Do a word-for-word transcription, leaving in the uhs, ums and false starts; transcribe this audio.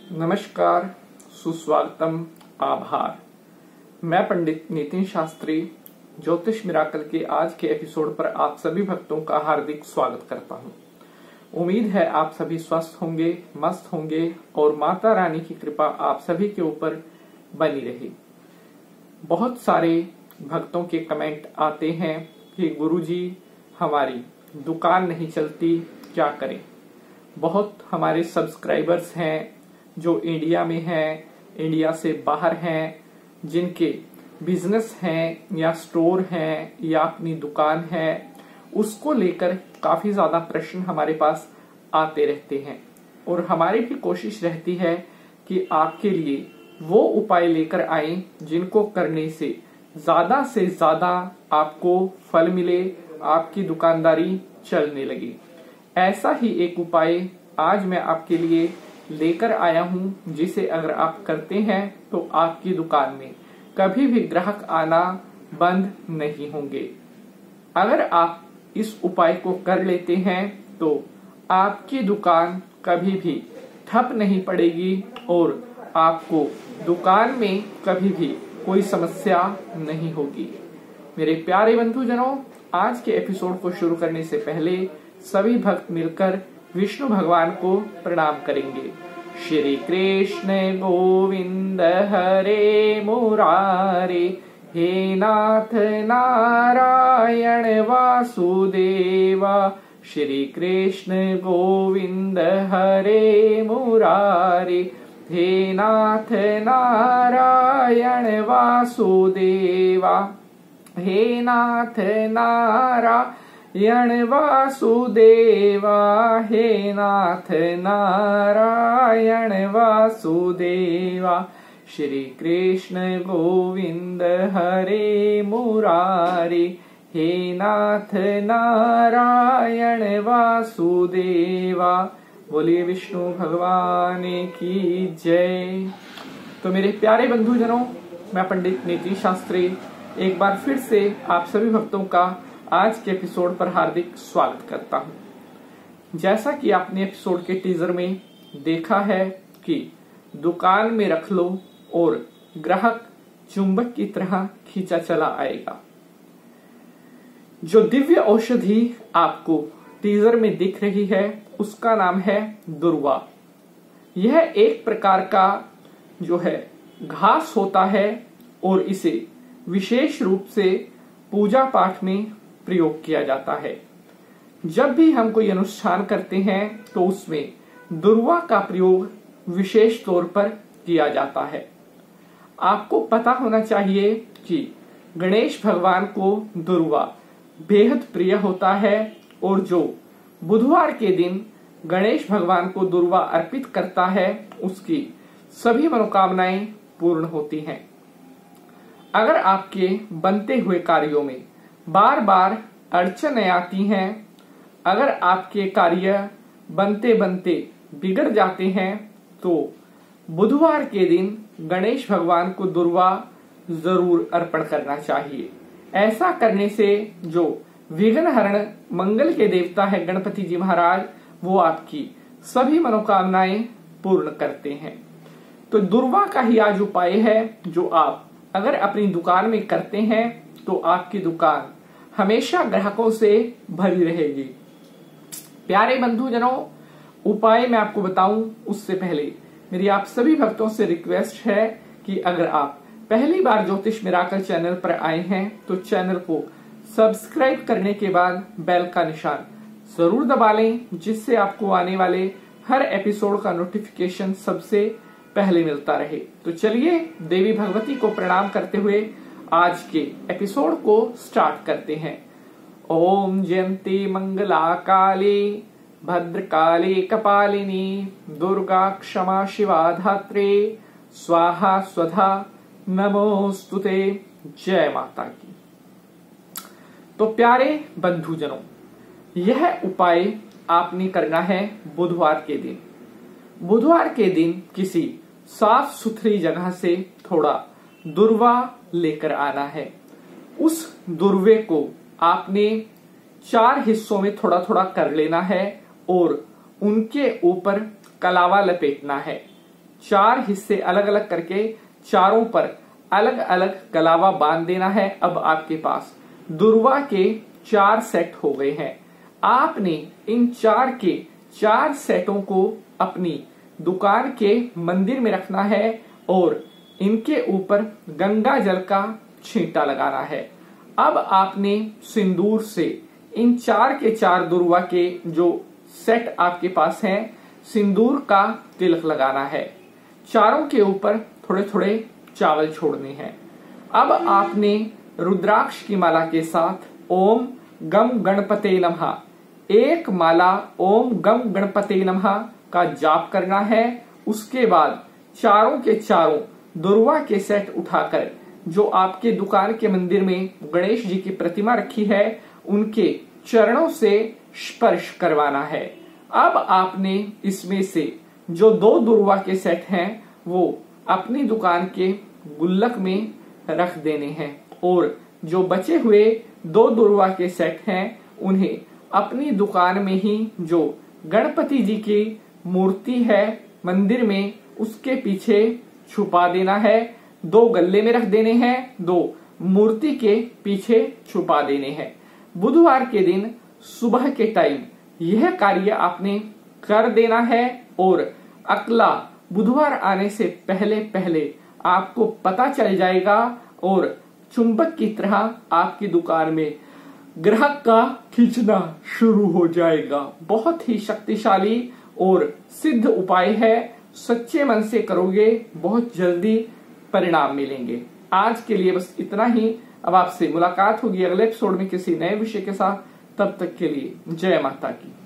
नमस्कार, सुस्वागतम, आभार। मैं पंडित नितिन शास्त्री ज्योतिष मिराकल के आज के एपिसोड पर आप सभी भक्तों का हार्दिक स्वागत करता हूं। उम्मीद है आप सभी स्वस्थ होंगे, मस्त होंगे और माता रानी की कृपा आप सभी के ऊपर बनी रहे। बहुत सारे भक्तों के कमेंट आते हैं कि गुरुजी हमारी दुकान नहीं चलती, क्या करें। बहुत हमारे सब्सक्राइबर्स हैं जो इंडिया में हैं, इंडिया से बाहर हैं, जिनके बिजनेस हैं या स्टोर हैं या अपनी दुकान है, उसको लेकर काफी ज्यादा प्रश्न हमारे पास आते रहते हैं और हमारी भी कोशिश रहती है कि आपके लिए वो उपाय लेकर आए जिनको करने से ज्यादा से ज्यादा आपको फल मिले, आपकी दुकानदारी चलने लगे। ऐसा ही एक उपाय आज मैं आपके लिए लेकर आया हूं, जिसे अगर आप करते हैं तो आपकी दुकान में कभी भी ग्राहक आना बंद नहीं होंगे। अगर आप इस उपाय को कर लेते हैं तो आपकी दुकान कभी भी ठप नहीं पड़ेगी और आपको दुकान में कभी भी कोई समस्या नहीं होगी। मेरे प्यारे बंधुजनों, आज के एपिसोड को शुरू करने से पहले सभी भक्त मिलकर विष्णु भगवान को प्रणाम करेंगे। श्री कृष्ण गोविंद हरे मुरारे, हे नाथ नारायण वासुदेवा। श्री कृष्ण गोविंद हरे मुरारे, हे नाथ नारायण वासुदेवा। हे नाथ नारायण वासुदेवा, हे नाथ नारायण वासुदेवा। श्री कृष्ण गोविंद हरे मुरारे, हे नाथ नारायण वासुदेवा। बोलिए विष्णु भगवान की जय। तो मेरे प्यारे बंधुजनों, मैं पंडित नितिन शास्त्री एक बार फिर से आप सभी भक्तों का आज के एपिसोड पर हार्दिक स्वागत करता हूं। जैसा कि आपने एपिसोड के टीजर में देखा है कि दुकान में रख लो और ग्राहक चुंबक की तरह खींचा चला आएगा। जो दिव्य औषधि आपको टीजर में दिख रही है उसका नाम है दुर्वा। यह एक प्रकार का जो है घास होता है और इसे विशेष रूप से पूजा पाठ में प्रयोग किया जाता है। जब भी हम कोई अनुष्ठान करते हैं तो उसमें दुर्वा का प्रयोग विशेष तौर पर किया जाता है। आपको पता होना चाहिए कि गणेश भगवान को दुर्वा बेहद प्रिय होता है और जो बुधवार के दिन गणेश भगवान को दुर्वा अर्पित करता है उसकी सभी मनोकामनाएं पूर्ण होती हैं। अगर आपके बनते हुए कार्यों में बार बार अड़चनें आती हैं, अगर आपके कार्य बनते बनते बिगड़ जाते हैं तो बुधवार के दिन गणेश भगवान को दुर्वा जरूर अर्पण करना चाहिए। ऐसा करने से जो विघ्नहरण मंगल के देवता है गणपति जी महाराज, वो आपकी सभी मनोकामनाएं पूर्ण करते हैं। तो दुर्वा का ही आज उपाय है जो आप अगर अपनी दुकान में करते हैं तो आपकी दुकान हमेशा ग्राहकों से भरी रहेगी। प्यारे बंधुजनों, उपाय मैं आपको बताऊं उससे पहले मेरी आप सभी भक्तों से रिक्वेस्ट है कि अगर आप पहली बार ज्योतिष मिराकल चैनल पर आए हैं तो चैनल को सब्सक्राइब करने के बाद बेल का निशान जरूर दबा लें, जिससे आपको आने वाले हर एपिसोड का नोटिफिकेशन सबसे पहले मिलता रहे। तो चलिए देवी भगवती को प्रणाम करते हुए आज के एपिसोड को स्टार्ट करते हैं। ओम जयंती मंगला काली भद्रकाली कपालिनी दुर्गा क्षमा शिवा धात्रे स्वाहा स्वधा नमोस्तुते। जय माता की। तो प्यारे बंधुजनों, यह उपाय आपने करना है बुधवार के दिन। बुधवार के दिन किसी साफ सुथरी जगह से थोड़ा दुर्वा लेकर आना है। उस दुर्वे को आपने चार हिस्सों में थोड़ा थोड़ा कर लेना है और उनके ऊपर कलावा लपेटना है। चार हिस्से अलग अलग करके चारों पर अलग अलग कलावा बांध देना है। अब आपके पास दुर्वा के चार सेट हो गए हैं। आपने इन चार के चार सेटों को अपनी दुकान के मंदिर में रखना है और इनके ऊपर गंगा जल का छींटा लगाना है। अब आपने सिंदूर से इन चार के चार दुर्वा के जो सेट आपके पास हैं, सिंदूर का तिलक लगाना है। चारों के ऊपर थोड़े थोड़े चावल छोड़ने हैं। अब आपने रुद्राक्ष की माला के साथ ओम गम गणपते नमः एक माला ओम गम गणपते नमः का जाप करना है। उसके बाद चारों के चारों दुर्वा के सेट उठाकर जो आपके दुकान के मंदिर में गणेश जी की प्रतिमा रखी है उनके चरणों से स्पर्श करवाना है। अब आपने इसमें से जो दो दुर्वा के सेट हैं वो अपनी दुकान के गुल्लक में रख देने हैं और जो बचे हुए दो दुर्वा के सेट हैं उन्हें अपनी दुकान में ही जो गणपति जी की मूर्ति है मंदिर में उसके पीछे छुपा देना है। दो गल्ले में रख देने हैं, दो मूर्ति के पीछे छुपा देने हैं। बुधवार के दिन सुबह के टाइम यह कार्य आपने कर देना है और अगला बुधवार आने से पहले पहले आपको पता चल जाएगा और चुंबक की तरह आपकी दुकान में ग्राहक का खींचना शुरू हो जाएगा। बहुत ही शक्तिशाली और सिद्ध उपाय है। सच्चे मन से करोगे बहुत जल्दी परिणाम मिलेंगे। आज के लिए बस इतना ही। अब आपसे मुलाकात होगी अगले एपिसोड में किसी नए विषय के साथ। तब तक के लिए जय माता की।